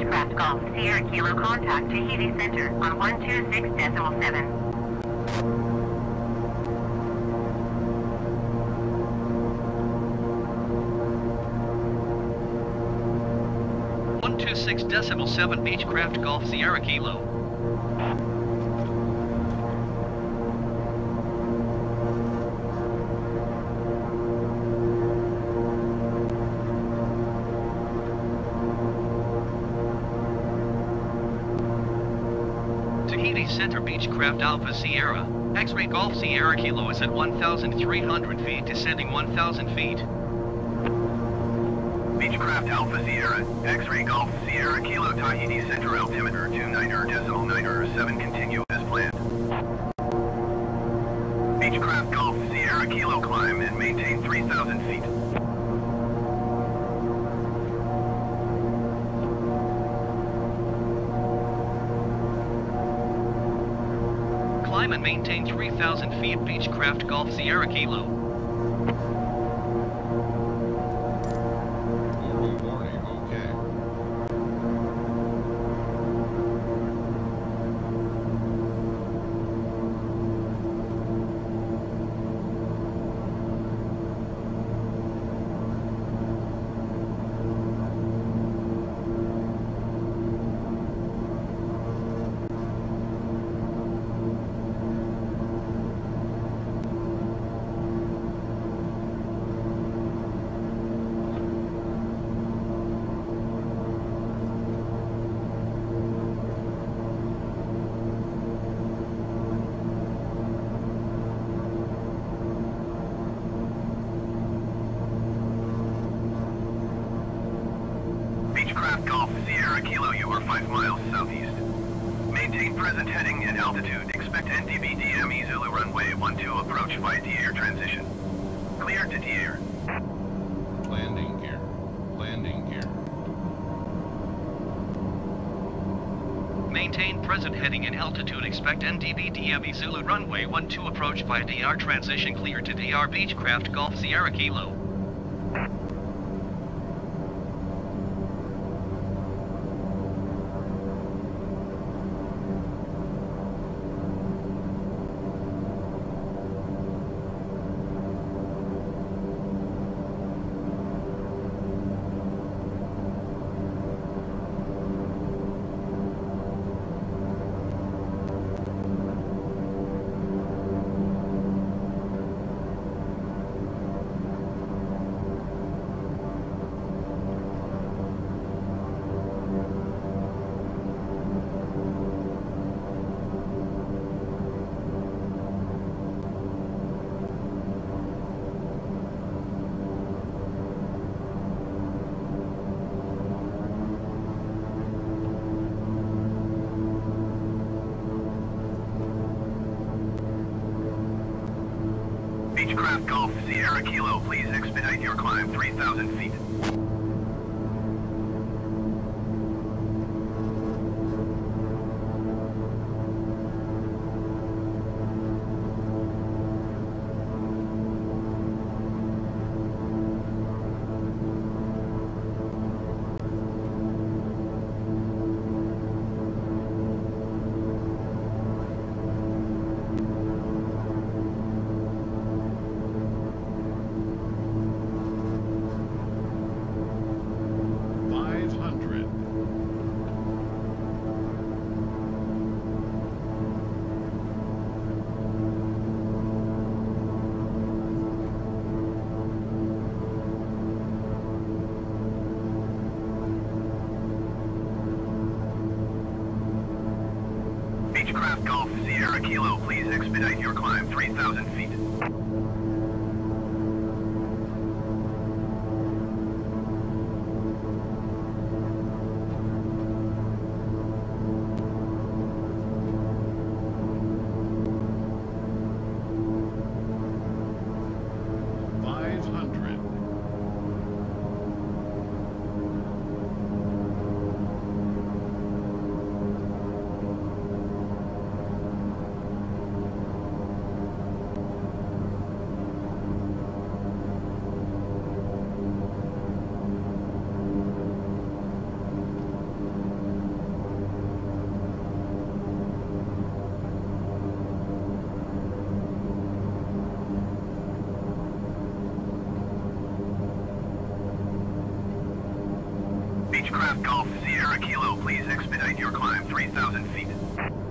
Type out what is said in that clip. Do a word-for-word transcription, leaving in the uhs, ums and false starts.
Beechcraft Golf Sierra Kilo contact Tahiti Center on one two six decimal seven. one two six decimal seven Beechcraft Golf Sierra Kilo. Tahiti Center Beechcraft Alpha Sierra, X-Ray Golf Sierra Kilo is at one thousand three hundred feet, descending one thousand feet. Beechcraft Alpha Sierra, X-Ray Golf Sierra Kilo Tahiti Center altimeter two niner decimal niner seven, continue as planned. Beechcraft Golf Sierra Kilo climb and maintain three thousand feet. Climb and maintain three thousand feet Beechcraft Golf Sierra Kilo. Beechcraft Golf Sierra Kilo, you are five miles southeast. Maintain present heading and altitude. Expect N D B D M E Zulu runway one two approach by D-Air transition. Clear to D-Air. Landing gear. Landing gear. Maintain present heading and altitude. Expect N D B D M E Zulu runway one two approach by D R transition. Clear to D R Beechcraft Golf Sierra Kilo. Beechcraft Golf Sierra Kilo, please expedite your climb three thousand feet. Beechcraft Golf Sierra Kilo, please expedite your climb three thousand feet. five hundred. Golf Sierra Kilo, please expedite your climb three thousand feet.